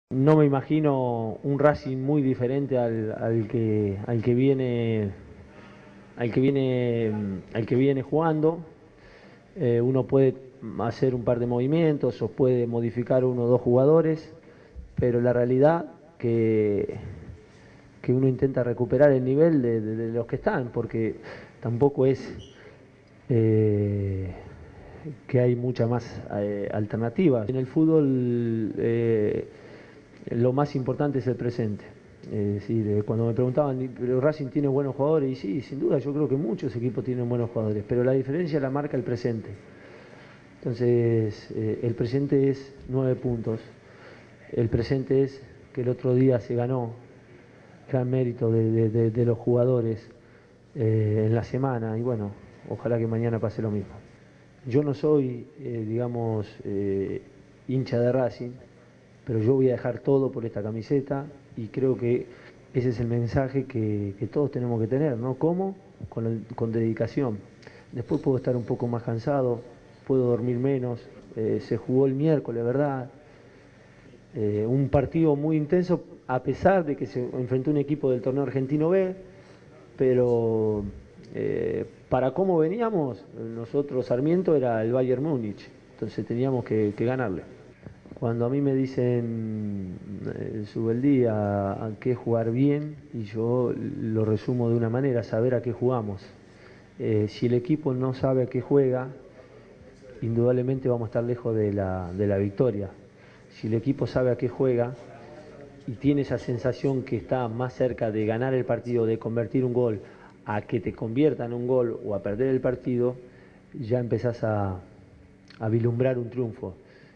No me imagino un Racing muy diferente al que viene jugando. Uno puede hacer un par de movimientos o puede modificar uno o dos jugadores, pero la realidad que uno intenta recuperar el nivel de los que están, porque tampoco es que hay mucha más alternativas. En el fútbol lo más importante es el presente. Es decir, cuando me preguntaban, ¿pero Racing tiene buenos jugadores? Y sí, sin duda, yo creo que muchos equipos tienen buenos jugadores, pero la diferencia la marca el presente. Entonces, el presente es 9 puntos. El presente es que el otro día se ganó, gran mérito de los jugadores en la semana, y bueno, ojalá que mañana pase lo mismo. Yo no soy, digamos, hincha de Racing, pero yo voy a dejar todo por esta camiseta y creo que ese es el mensaje que todos tenemos que tener, ¿no? ¿Cómo? Con dedicación. Después puedo estar un poco más cansado, puedo dormir menos. Se jugó el miércoles, ¿verdad? Un partido muy intenso, a pesar de que se enfrentó un equipo del torneo argentino B, pero para cómo veníamos, nosotros Sarmiento era el Bayern Múnich, entonces teníamos que ganarle. Cuando a mí me dicen sube el día, a qué jugar bien, y yo lo resumo de una manera, saber a qué jugamos. Si el equipo no sabe a qué juega, indudablemente vamos a estar lejos de la victoria. Si el equipo sabe a qué juega y tiene esa sensación que está más cerca de ganar el partido, de convertir un gol, a que te conviertan un gol o a perder el partido, ya empezás a vislumbrar un triunfo.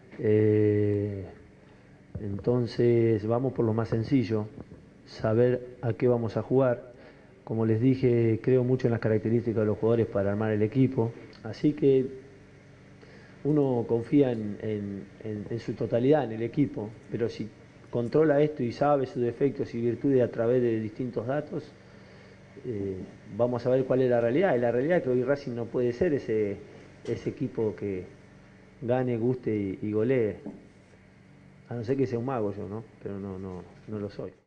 Entonces vamos por lo más sencillo, saber a qué vamos a jugar. Como les dije, creo mucho en las características de los jugadores para armar el equipo, así que uno confía en su totalidad, en el equipo, pero si controla esto y sabe sus defectos y virtudes a través de distintos datos, vamos a ver cuál es la realidad. Y la realidad es que hoy Racing no puede ser ese equipo que gane, guste y golee. A no ser que sea un mago yo, ¿no? Pero no lo soy.